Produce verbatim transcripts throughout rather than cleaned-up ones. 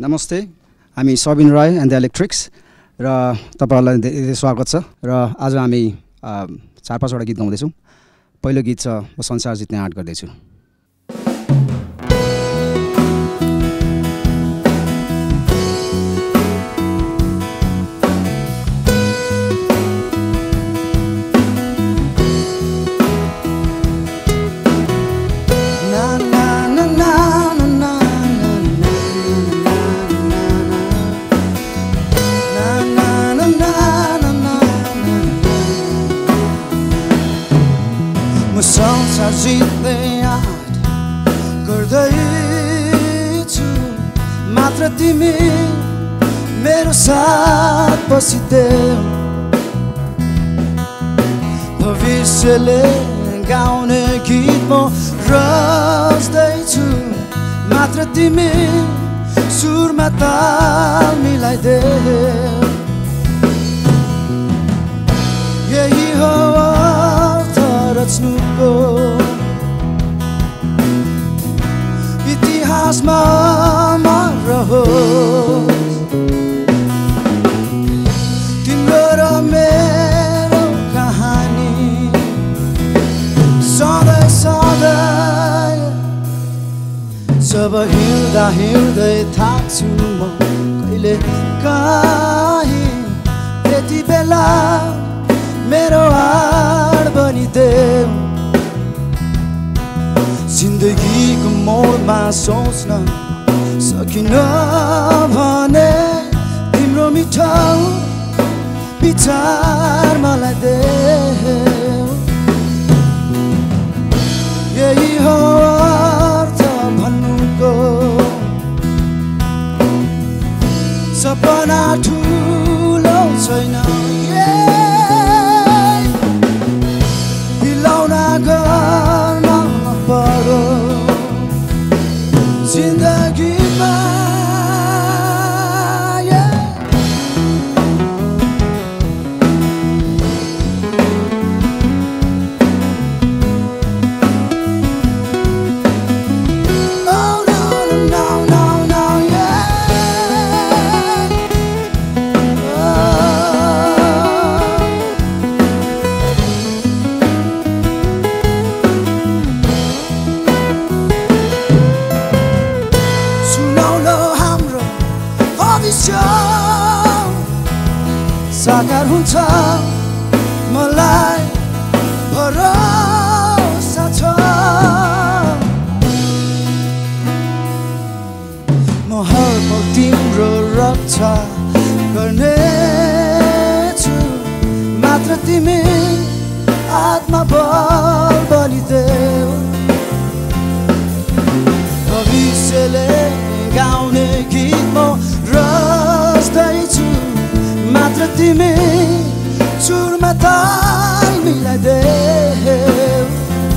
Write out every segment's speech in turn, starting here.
नमस्ते, हामी Sabin Rai and the Electrics र तपाईहरुलाई धेरै स्वागत छ र आज हामी चार पाँचवटा गीत गाउँदैछौँ। पहिलो गीत छ म संसार जित्ने आँट गर्दैछु। संसार जित्ने आँट गर्दैछु, मात्र तिमी मेरो साथ बसिदेऊ। भविष्यले गाउने गीत म रच्दैछु, मात्र तिमी सुरमा ताल मिलाइदेऊ। यही हो रच्नुको इतिहासमा रहोस् तिम्रो र मेरो कहानी सधैँ सधैँ। जब हिँड्दा हिँड्दै थाक्छु म कहिले काहीँ, त्यति बेला मेरो आड बनिदेऊ। जिन्दगीको मोडमा सोच्न सकिन भने तिम्रो मिठो विचार मलाई देऊ। यही हो अर्थ भन्नुको, सपना ठुलो छैन गर्न पर्यो जिन्दगीमा। साकार हुन्छ मलाई भरोसा छ। म हर पल तिम्रो रक्षा गर्नेछु, मात्र तिमी आत्मा बल बलिदेऊ। भविष्यले गाउने गीत म रच्दैछु, मात्र तिमी सुरमा ताल मिलाइदेऊ।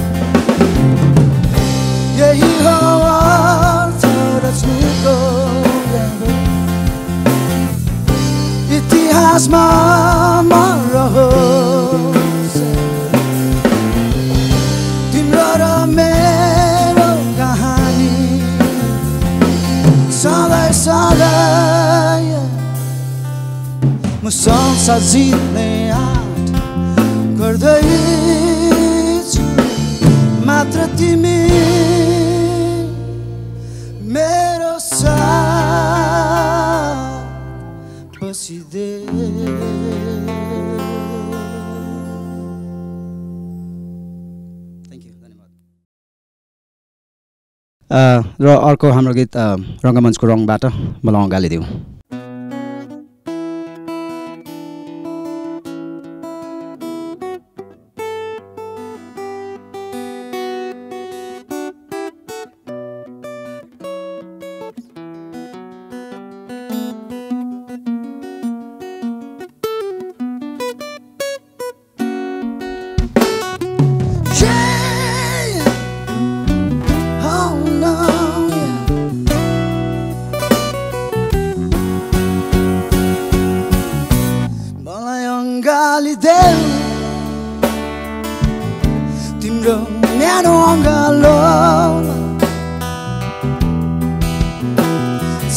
यही हो अर्थ रच्नुको, इतिहासमा रहोस् तिम्रो र मेरो कहानी सधैँ सधैँ। म संसार जित्ने आँट गर्दैछु, मात्र तिमी मेरो साथ बसिदेऊ। थ्याङ्क यू, धन्यवाद। र अर्को हाम्रो गीत रङ्गमञ्चको रङबाट मलाई अँगालिदेऊ। तिम्रो न्यानो अङ्गालो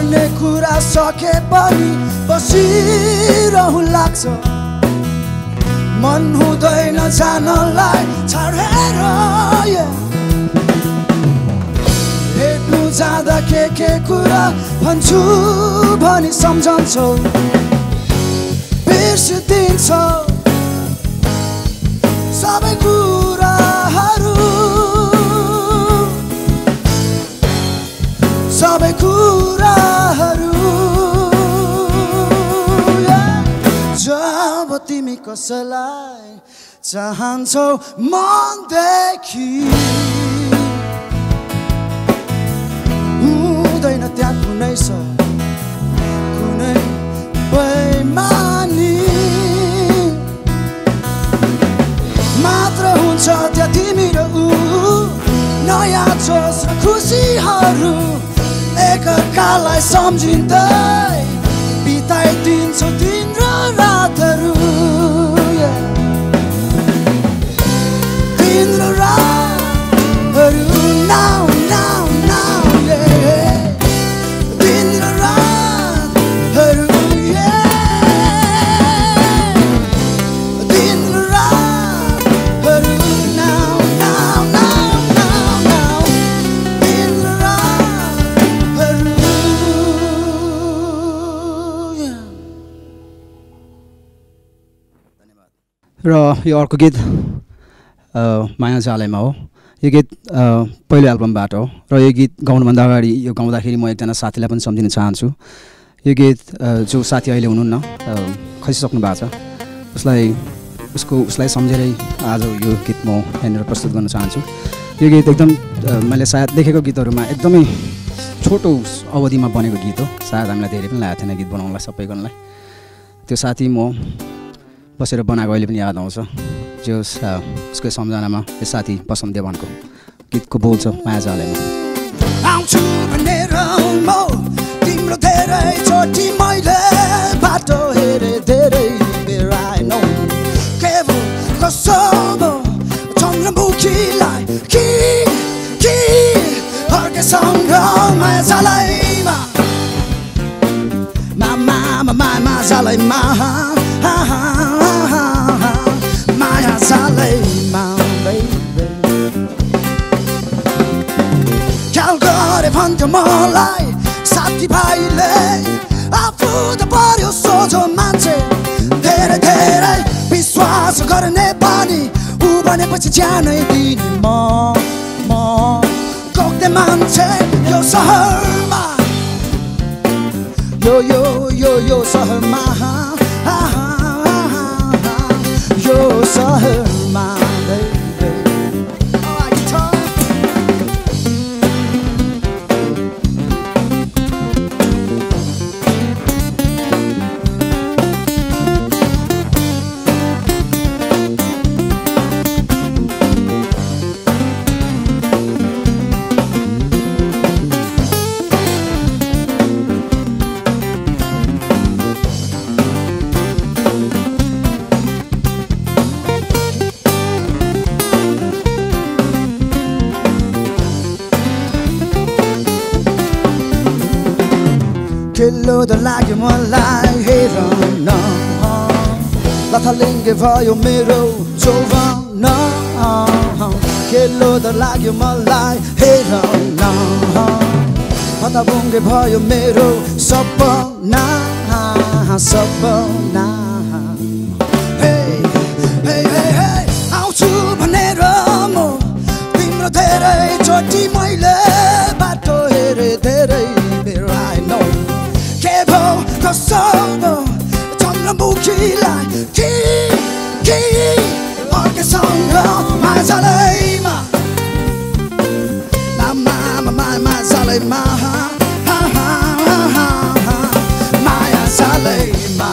गर्ने कुरा सके पनि बसिरहु लाग्छ मन हुँदैन जानलाई छाडेर हेर्नु जाँदा के के कुरा भन्छु भनी सम्झन्छौ बिर्सिदिन्छौ सबै कुराहरू सबै कुराहरू जब तिमी कसैलाई चाहन्छौ मनदेखि हुँदैन त्यहाँ कुनै छ कुनै बेइमानी मात्र हुन्छ त्यहाँ तिमी र ऊ नयाँ जोस र खुसीहरू एकअर्कालाई सम्झिँदै बिताइदिन्छौ दिन र रातहरू दिन र रातहरू नाउ नाउ नाउ दिन र रातहरू दिन र रातहरू now now now now now दिन र रातहरू र यो अर्को गीत माया जालैमा हो यो गीत पहिलो एल्बमबाट हो र यो गीत गाउनुभन्दा अगाडि यो गाउँदाखेरि म एकजना साथीलाई पनि सम्झिन चाहन्छु यो गीत जो साथी अहिले हुनुहुन्न खसिसक्नु भएको छ उसलाई उसको उसलाई सम्झेरै आज यो गीत म यहाँनिर प्रस्तुत गर्न चाहन्छु यो गीत एकदम मैले सायद देखेको गीतहरूमा एकदमै छोटो अवधिमा बनेको गीत हो सायद हामीलाई धेरै पनि लागेको थिएन गीत बनाउनलाई सबैजनालाई त्यो साथी म बसेर बनाएको अहिले पनि याद आउँछ जो उसको सम्झनामा यो साथी बसन्त देवानको गीतको बोल छ माया जालैमा आउँछु भनेर म तिम्रो धेरैचोटि मैले बाटो हेरे धेरै बेर आएनौ केवल कसम चन्द्रमुखीलाई कि कि अर्कैसँग माया जालैमा मामा मामा जालैमा माया जालैमा ख्याल गरे भन्थ्यो मलाई साथीभाइले आफू त पर्यो सोझो मान्छे धेरै धेरै विश्वास गर्ने बानी ऊ भनेपछि ज्यानै दिने म म कोक्ने मान्छे यो सहरमा यो यो यो यो सहरमा यो सहरमा खेलो त लाग्यो मलाई हेर न लथालिङ्गे भयो मेरो जौवन खेलो त लाग्यो मलाई हेर न हताबुङ्गे भयो मेरो सपना सपना हे हे हे हे आउँछु भनेर म तिम्रो धेरैचोटि मैले बाटो हेरे धेरै बेर आएनौ कसम चन्द्रमुखीलाई कि कि अर्कैसँग माया जालैमा मामा माया जालैमा माया जालैमा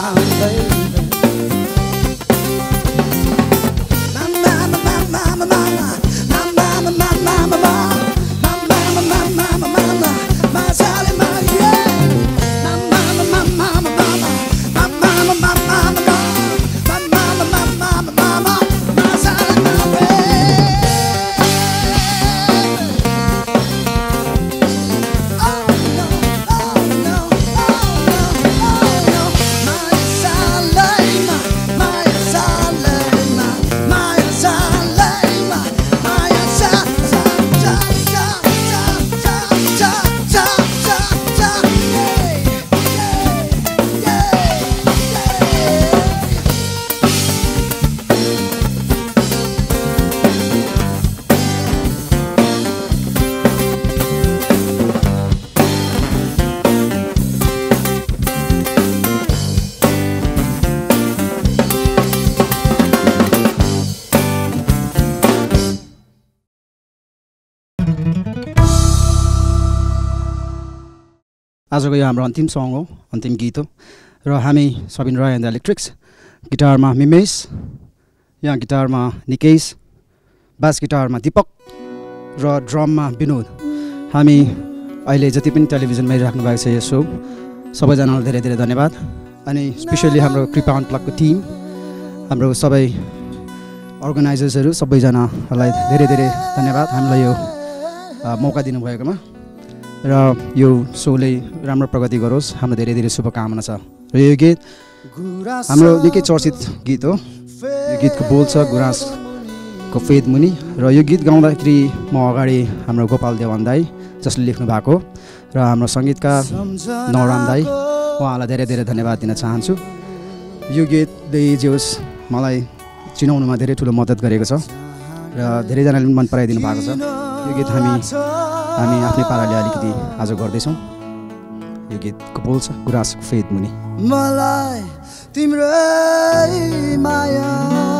आजको यो हाम्रो अन्तिम सङ हो, अन्तिम गीत हो। र हामी Sabin Rai and the Electrics, गिटारमा मिमेश, यहाँ गिटारमा निकेश, बास गिटारमा दिपक र ड्रममा विनोद। हामी अहिले जति पनि टेलिभिजनमा हेरिराख्नु भएको छ यो सो, सबैजनालाई धेरै धेरै धन्यवाद। अनि स्पेसली हाम्रो कृपा अनप्लगको टिम, हाम्रो सबै अर्गनाइजर्सहरू सबैजनालाई धेरै धेरै धन्यवाद हामीलाई यो मौका दिनुभएकोमा। र यो सोले राम्रो प्रगति गरोस्, हाम्रो धेरै धेरै शुभकामना छ। र यो गीत हाम्रो निकै चर्चित गीत हो। यो गीतको बोल छ गुराँसको फेद मुनि। र यो गीत गाउँदाखेरि म अगाडि हाम्रो गोपाल देवान दाई जसले लेख्नु भएको, र हाम्रो सङ्गीतकार नवराम दाई, उहाँलाई धेरै धेरै धन्यवाद दिन चाहन्छु। यो गीतले जे होस् मलाई चिनाउनुमा धेरै ठुलो मद्दत गरेको छ र धेरैजनाले मन पराइदिनु भएको छ। यो गीत हामी हामी आफ्नै पाराले अलिकति आज गर्दैछौँ। यो गीतको बोल छ गुराँसको फेद मुनि। मलाई तिम्रै माया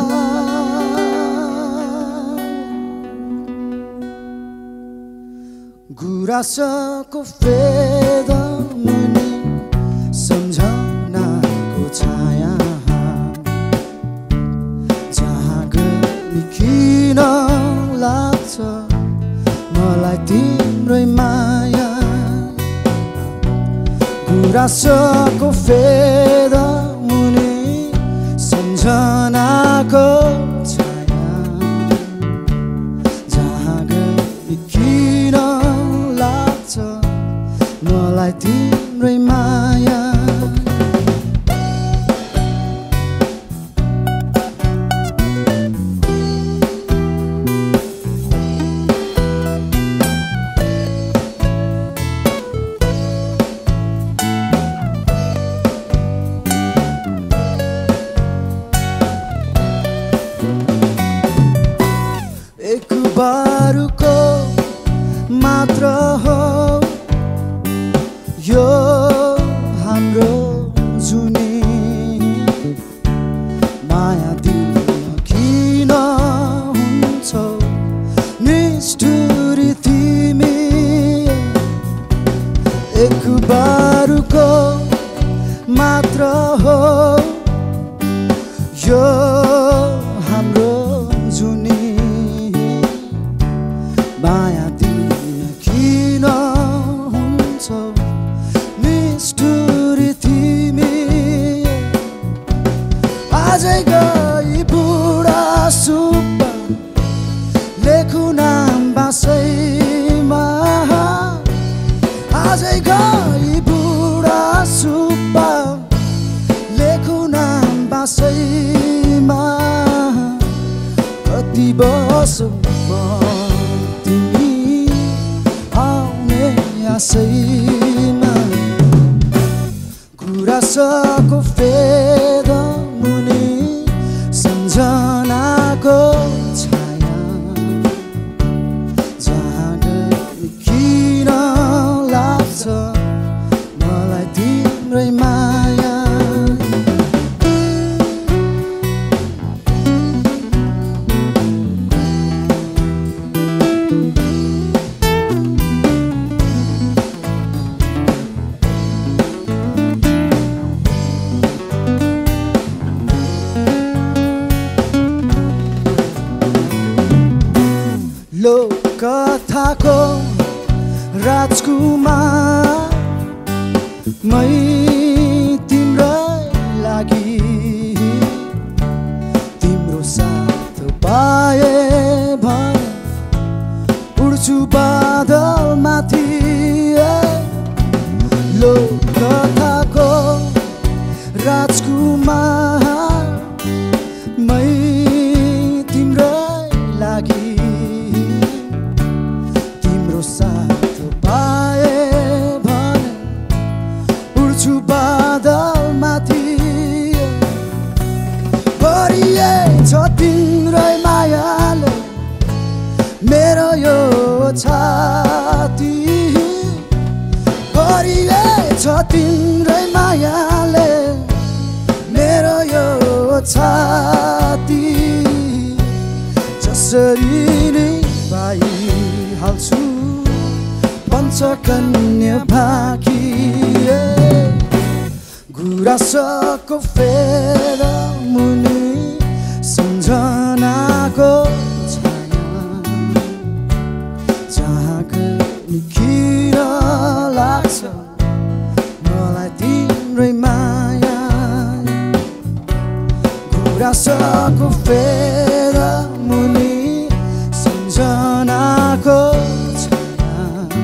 गुराँसको फेद मुनि सम्झनाको छाया जहाँ गई किन लाग्छ मलाई तिम्रै माया गुराँसको फेद मुनि सम्झनाको छाया जहाँ गई किन लाग्छ मलाई तिम्रै माया बारुको मात्र हो यो हाम्रो जुनी माया दिन किन हुन्छ निष्ठुरी तिमी एक बारुको मात्र हो यो हाम्रो जुनी माया दिन किन हुन्छ निष्ठुरी तिमी आजै गई बुढा सुब्बा लेखु नाम बासैमा आजै गई बुढा सुब्बा लेखु नाम बासैमा कति बसो आसैमा गुराँसको फेद मुनि सम्झनाको छाया जहाँ गई किन लाग्छ मलाई तिम्रै माया लोककथाको राजकुमार मै तिम्रै लागि तिम्रो साथ पाए भने उड्छु बादल माथि लोककथाको राजकुमार मै तिम्रै लागि साथ पाए भने उड्छु बादल माथि भरिएछ तिम्रै मायाले मेरो यो छाती भरिएछ तिम्रै मायाले मेरो यो छाती जसरी नै पाइहाल्छु पञ्चकन्या भाकी गुराँसको फेर मुनि सम्झनाको छाया जहाँ कहिले किन लाग्छ मलाई तिम्रै माया गुराँसको फेर मुनि सम्झनाको छाया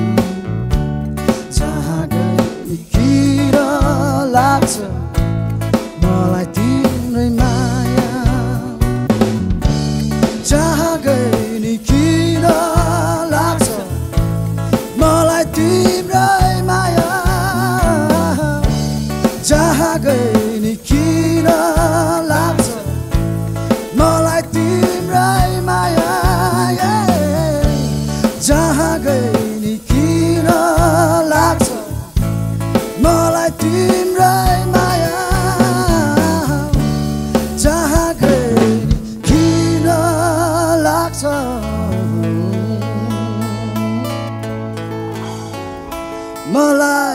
जहाँ कहिले किन लाग्छ मलाई तिम्रै माया जहाँ गए नि किन लाग्छ मलाई तिम्रै माया जहाँ गए नि किन लाग्छ मलाई तिम्रै माया जहाँ गए नि किन लाग्छ मलाई तिम्रै माया जहाँ गए किन लाग्छ मलाई